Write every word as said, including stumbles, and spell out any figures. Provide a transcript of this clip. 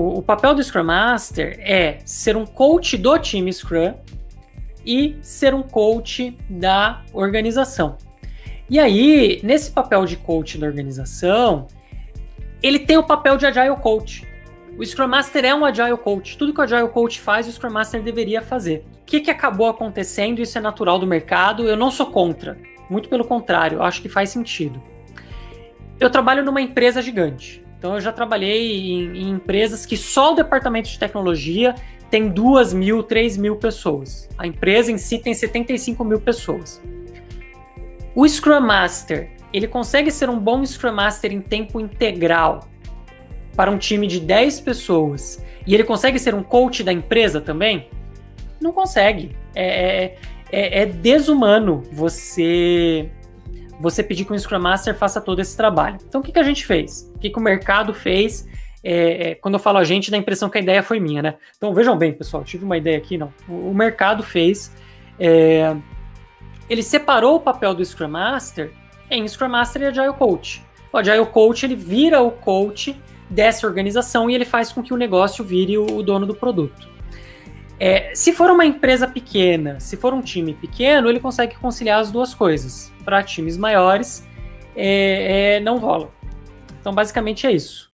o, o papel do Scrum Master é ser um coach do time Scrum e ser um coach da organização. E aí, nesse papel de coach da organização, ele tem o papel de Agile Coach. O Scrum Master é um Agile Coach. Tudo que o Agile Coach faz, o Scrum Master deveria fazer. O que, que acabou acontecendo? Isso é natural do mercado. Eu não sou contra. Muito pelo contrário, eu acho que faz sentido. Eu trabalho numa empresa gigante. Então, eu já trabalhei em, em empresas que só o departamento de tecnologia tem duas mil, três mil pessoas. A empresa em si tem setenta e cinco mil pessoas. O Scrum Master, ele consegue ser um bom Scrum Master em tempo integral para um time de dez pessoas e ele consegue ser um coach da empresa também? Não consegue. É, é, é desumano você, você pedir que um Scrum Master faça todo esse trabalho. Então, o que, que a gente fez? O que, que o mercado fez? É, quando eu falo a gente, dá a impressão que a ideia foi minha, né? Então, vejam bem, pessoal, tive uma ideia aqui, não. O, o mercado fez... É, ele separou o papel do Scrum Master em Scrum Master e Agile Coach. O Agile Coach, ele vira o coach dessa organização e ele faz com que o negócio vire o, o dono do produto. É, se for uma empresa pequena, se for um time pequeno, ele consegue conciliar as duas coisas. Para times maiores, é, é, não rola. Então, basicamente é isso.